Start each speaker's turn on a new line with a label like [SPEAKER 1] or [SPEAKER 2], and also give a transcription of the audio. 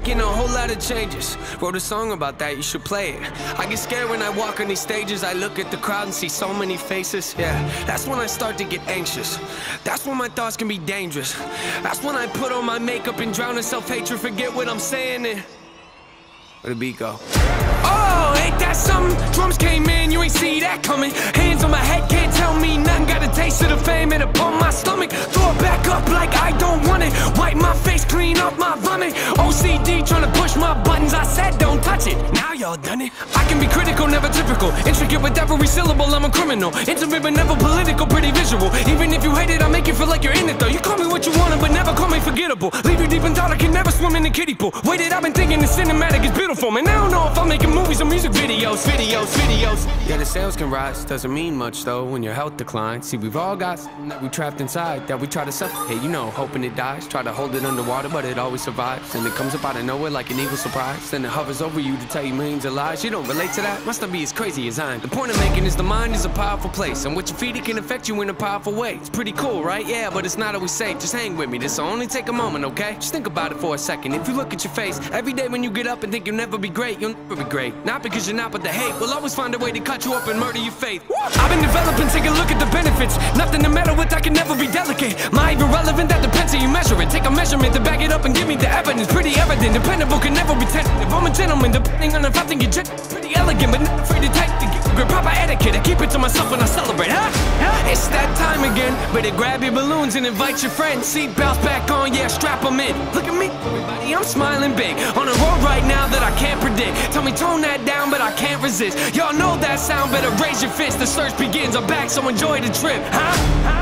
[SPEAKER 1] making a whole lot of changes. Wrote a song about that, you should play it. I get scared when I walk on these stages. I look at the crowd and see so many faces. Yeah, that's when I start to get anxious. That's when my thoughts can be dangerous. That's when I put on my makeup and drown in self-hatred. Forget what I'm saying and where the beat go? Oh, ain't that something? Drums came in, you ain't see that coming. Hands on my head, can't tell me nothing. Got a taste of the fame and upon my stomach. Throw it back up like I don't want it. Wipe my face, clean up my vomit. OCD trying to push my buttons. I said don't touch it, now y'all done it. I can be critical, never typical. Intricate with every syllable, I'm a criminal. Intimate but never political, pretty visual. Even if you hate it, I make you feel like you're in it though. You call me what you wanted, but never call me forgettable. Leave you deep in thought, I can never swim in the kiddie pool. Waited, I've been thinking the cinematic is beautiful. Man, I don't know if I'm making movies or music videos. Yeah, the sales can rise, doesn't mean much though when your health declines. See, we've all got something that we trapped inside that we try to suffocate, you know, hoping it dies. Try to hold it underwater, but it always survives. And it comes up out of nowhere like an evil surprise. Then it hovers over you to tell you millions of lies. You don't relate to that? Must not be as crazy as I am. The point I'm making is the mind is a powerful place, and what you feed it can affect you in a powerful way. It's pretty cool, right? Yeah, but it's not always safe. Just hang with me, this'll only take a moment, okay? Just think about it for a second. If you look at your face every day when you get up and think you'll never be great, you'll never be great. Not because you're not, but the hate will always find a way to cut you up and murder your faith. I've been developing, take a look at the benefits. Nothing to meddle with, I can never be delicate. My irrelevant, that depends how you measure it. Take a measurement to back it up and give me the evidence. Pretty evident, dependable, can never be tentative. I'm a gentleman, depending on if I think you're pretty elegant, but not afraid to take the grip. Proper etiquette, I keep it to myself when I celebrate, huh? It's that time again. Better grab your balloons and invite your friends. Seatbelts back on, yeah, strap them in. Look at me, everybody, I'm smiling big. On a road right now that I can't predict. Tell me tone that down, but I can't resist. Y'all know that sound, better raise your fist. The search begins, I'm back, so enjoy the trip, huh?